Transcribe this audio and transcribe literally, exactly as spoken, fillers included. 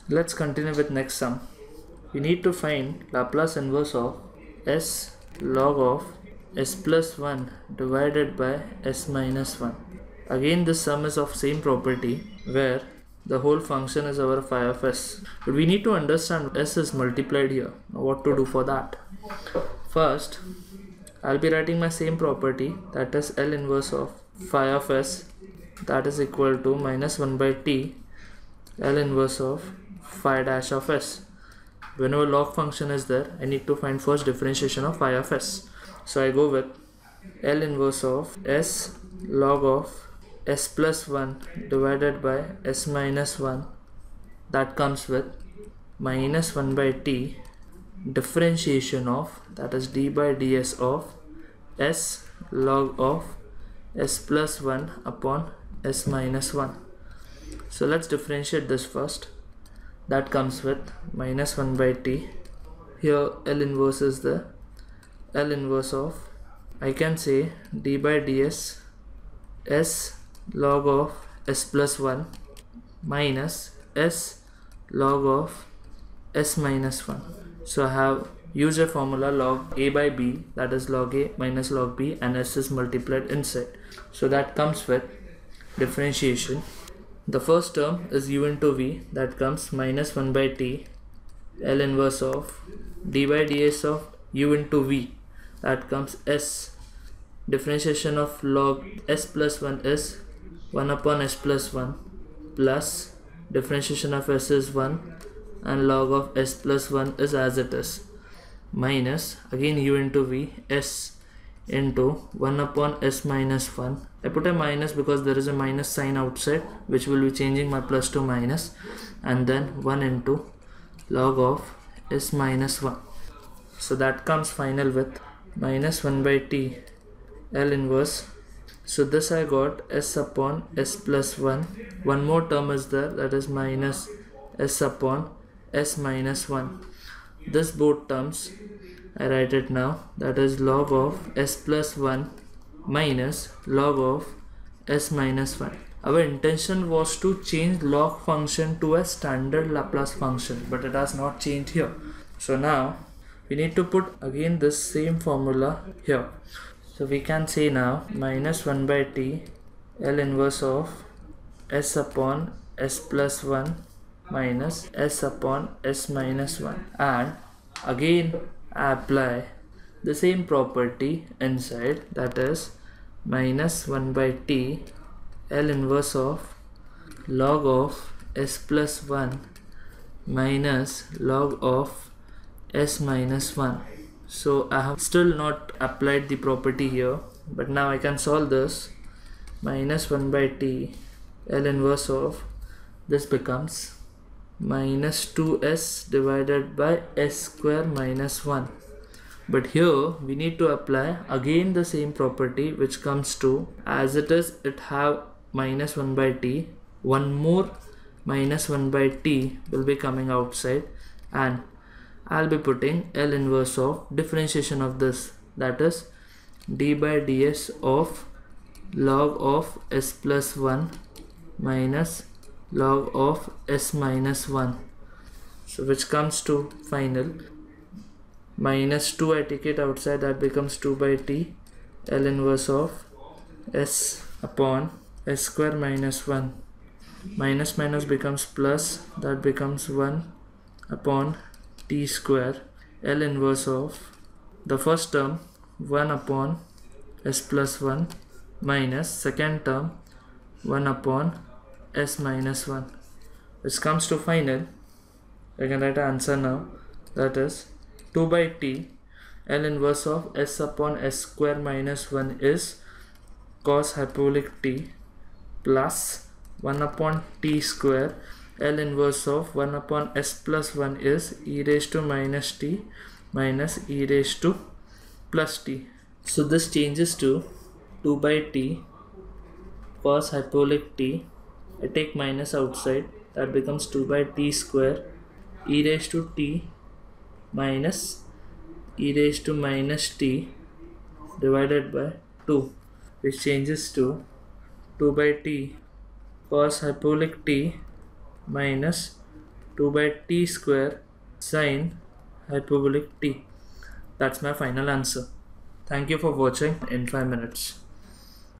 Let's continue with next sum. We need to find Laplace inverse of s log of s plus one divided by s minus one. Again, this sum is of same property where the whole function is our phi of s. But we need to understand s is multiplied here. Now what to do for that? First, I'll be writing my same property, that is L inverse of phi of s, that is equal to minus one by t L inverse of phi dash of s. Whenever log function is there, I need to find first differentiation of phi of s. So I go with L inverse of s log of s plus one divided by s minus one, that comes with minus one by t differentiation of, that is d by ds of s log of s plus one upon s minus one. So let's differentiate this first. That comes with minus one by t. Here L inverse is the L inverse of, I can say d by ds s log of s plus one minus s log of s minus one. So I have used a formula log a by b, that is log a minus log b, and s is multiplied inside. So that comes with differentiation. The first term is u into v, that comes minus one by t L inverse of d by ds of u into v, that comes s. Differentiation of log s plus one is one upon s plus one, plus differentiation of s is one and log of s plus one is as it is, minus again u into v, s into one upon s minus one. I put a minus because there is a minus sign outside, which will be changing my plus to minus, and then one into log of s minus one. So that comes final with minus one by t L inverse. So this I got s upon s plus one. One more term is there, that is minus s upon s minus one. This both terms I write it now, that is log of s plus one minus log of s minus one. Our intention was to change log function to a standard Laplace function, but it has not changed here. So now we need to put again this same formula here. So we can say now minus one by t L inverse of s upon s plus one minus s upon s minus one, and again I apply the same property inside, that is minus one by t L inverse of log of s plus one minus log of s minus one. So I have still not applied the property here, but now I can solve this. Minus one by t L inverse of, this becomes minus two s divided by s square minus one. But here we need to apply again the same property, which comes to, as it is, it have minus one by t, one more minus one by t will be coming outside, and I'll be putting L inverse of differentiation of this, that is d by ds of log of s plus one minus log of s minus one. So which comes to final minus two, I take it outside, that becomes two by t L inverse of s upon s square minus one. Minus minus becomes plus, that becomes one upon t square L inverse of the first term one upon s plus one minus second term one upon s minus one, which comes to final. I can write an answer now, that is two by t L inverse of s upon s square minus one is cos hyperbolic t plus one upon t square L inverse of one upon s plus one is e raised to minus t minus e raised to plus t. So this changes to two by t cos hyperbolic t. I take minus outside, that becomes two by t square e raised to t minus e raised to minus t divided by two, which changes to two by t cos hyperbolic t minus two by t square sine hyperbolic t. That's my final answer. Thank you for watching in five minutes.